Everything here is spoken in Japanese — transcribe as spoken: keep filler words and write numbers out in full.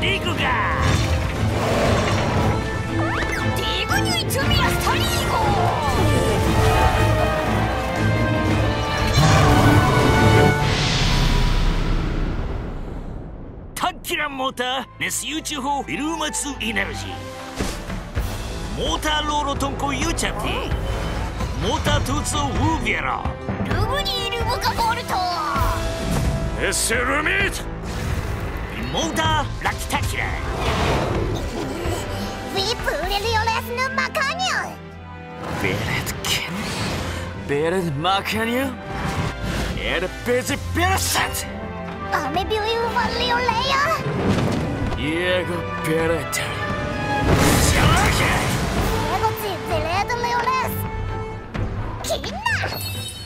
リグガディグニュイツミラスタリーゴキランモーターネスユーチューホーフィルマツエナルジーモーターローロトンコユーチャティモータートゥーツォウービアラルグニールブカボルトエセルミットモーターラキタキラウィプレリオレスヌマカニュベレッケンベレッマカニュエルベジベラシャンアメビューワリオレイヤイエゴベレッタシャラケエゴチゼレードレオレスキンナ